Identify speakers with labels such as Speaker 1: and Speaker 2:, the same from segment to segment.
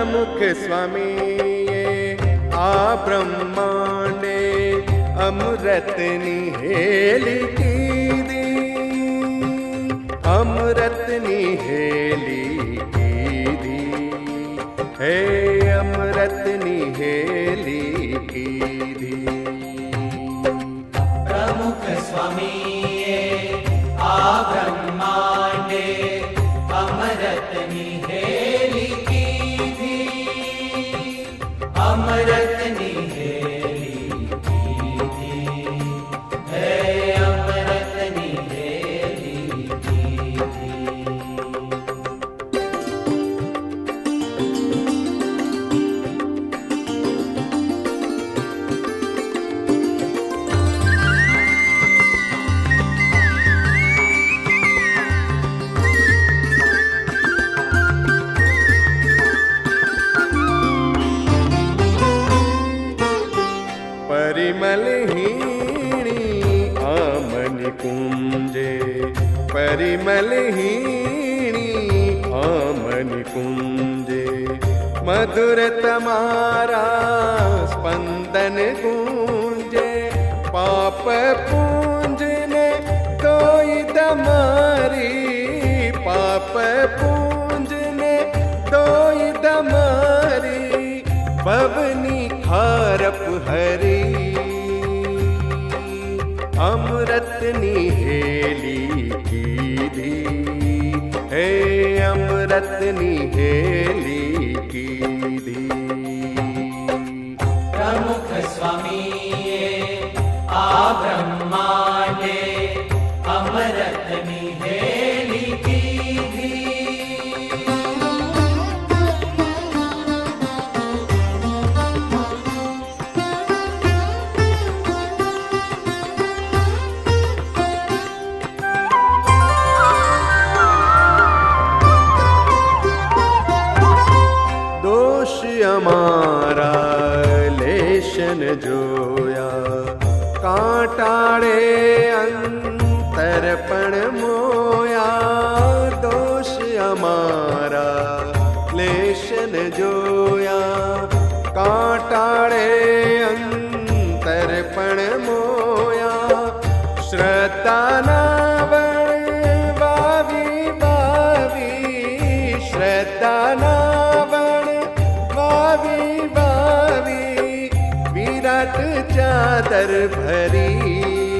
Speaker 1: प्रमुख स्वामी ये आ ब्रह्मांडे अमृत निहेली कीधी, अमृत निहेली कीधी, हे अमृत निहेली कीधी।
Speaker 2: प्रमुख स्वामी ये आ ब्रह्मांडे अमृत निहेली कीधी, अमृत निहेली कीधी, हे अमृत निहेली कीधी।
Speaker 1: परिमलहीणी आमनि कुंजे, परिमलहीणी आमनि कुंजे, मधुर तमारा स्पंदन गूंजे, पाप पूंजने कोई दमारी, पाप पूंजने कोई दमारी, भवनी खारप हरी, अमृत निहेली कीधी, हे अमृत निहेली कीधी।
Speaker 2: प्रमुख स्वामी ये आ ब्रह्मांडे अमृत निहेली कीधी।
Speaker 1: हमारा लेशन जोया, कांटाड़े अंतरपण मोया, दोष हमारा लेशन जोया, कांटाड़े अंतरपण मोया, श्रद्धा नावण बावी बावी, श्रद्धा विराट चादर भरी,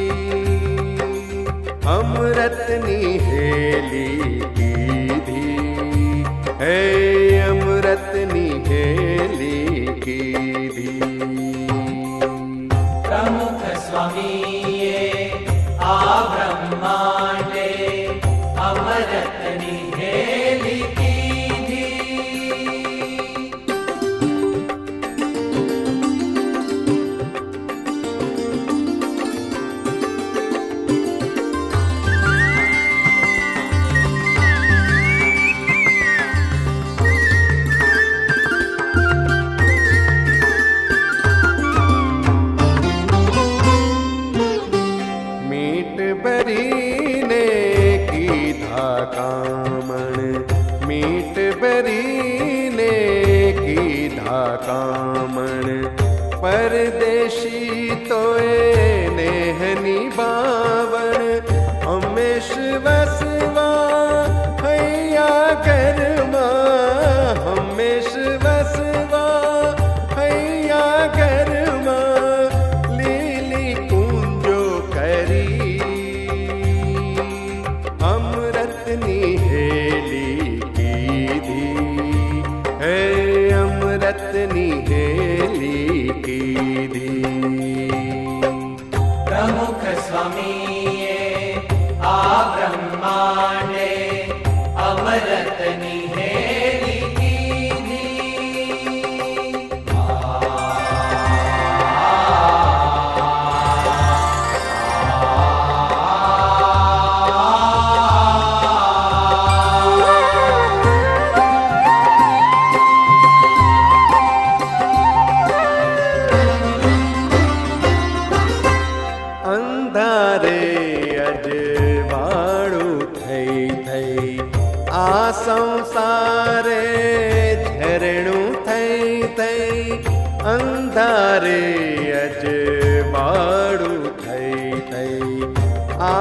Speaker 1: अमृत निहेली कीधी, हे अमृत निहेली कीधी।
Speaker 2: प्रमुख स्वामी ये आ ब्रह्मांडे अमृत निहेली कीधी।
Speaker 1: बरीने कीधा कामण, मीट बरीने कीधा कामण, परदेशी तोए नेहनी बावन, हमेश वसवा हैया गरमा, हमेश वसवा हैया गरमा, लीली कुंजो करी, अमृत निहेली कीधी, हे अमृत निहेली कीधी।
Speaker 2: प्रमुख स्वामी ये आ ब्रह्मांडे अमृत निहेली कीधी।
Speaker 1: अंधारे अजवाड़ू थई थई, आ संसारे झरणू धारे अजवाड़ू थई थई आ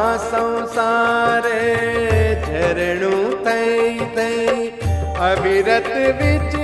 Speaker 1: संसारे झरणू थई थई अविरत विच